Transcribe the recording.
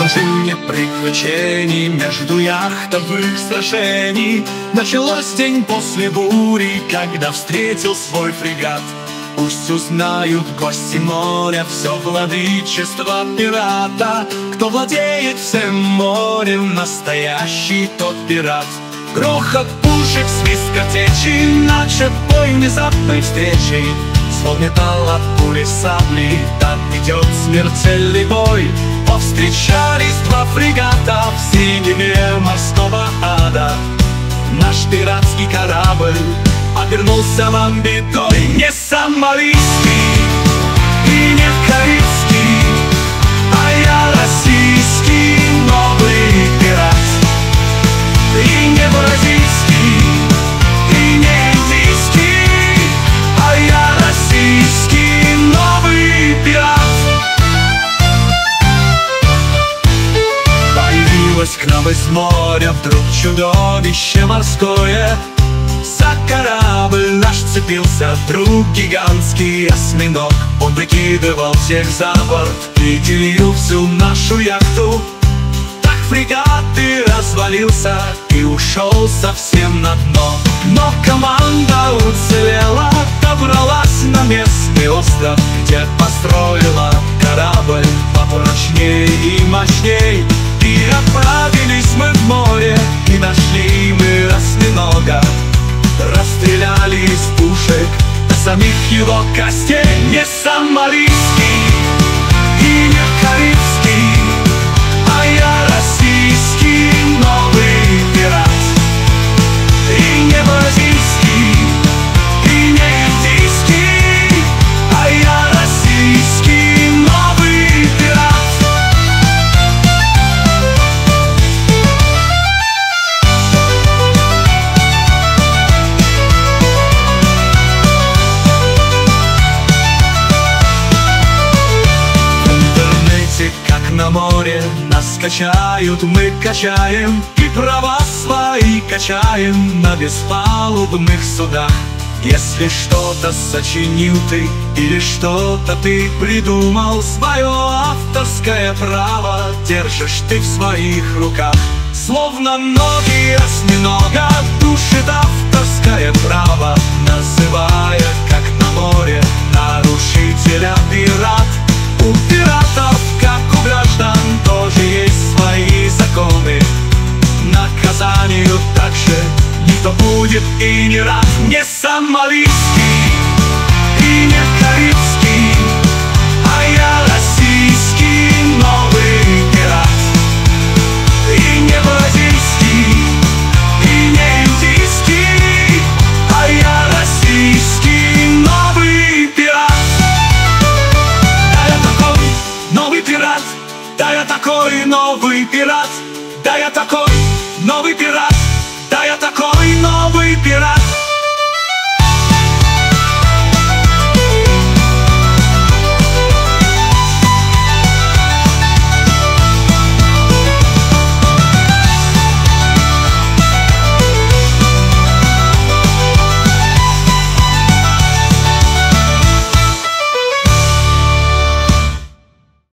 множине приключений, между яхтовых сражений. Началось день после бури, когда встретил свой фрегат. Пусть узнают гости моря все владычество пирата. Кто владеет всем морем, настоящий тот пират. Грохот пушек, свист картечи, начат бой внезапной встречи. Звон металла от пули сабли, так идет смертельный бой. Повстречались два фрегата в синеве морского ада. Наш пиратский корабль обернулся вам бедой. Не сомалийский и не карибский, а я российский новый пират. И не бразильский, и не индийский, а я российский новый пират. Появилось к нам из моря вдруг чудовище морское. За корабль наш цепился вдруг гигантский осьминог. Он выкидывал всех за борт и делил всю нашу яхту. Так фрегат и развалился и ушел совсем на дно. Но команда уцелела, добралась на местный остров, где построила корабль попрочней и мощней. И отправились мы в море, и нашли мы осьминога. Расстреляли из пушек до самих его костей. Не сомалийский и не карибский, а я российский новый пират. И не бразильский, и не индийский, а я российский новый пират. Как на море нас качают, мы качаем, и права свои качаем на беспалубных судах. Если что-то сочинил ты или что-то ты придумал, свое авторское право держишь ты в своих руках. Словно ноги осьминога душит авторское право, называя, как на море, нарушителя пират. У пиратов, как у граждан, тоже есть свои законы. Наказанию также никто будет и не рад. Не сомалийский и не карибский, а я российский новый пират. И не бразильский, и не индийский, а я российский новый пират. Новый пират, да я такой новый пират, да я такой новый пират, да я такой новый пират.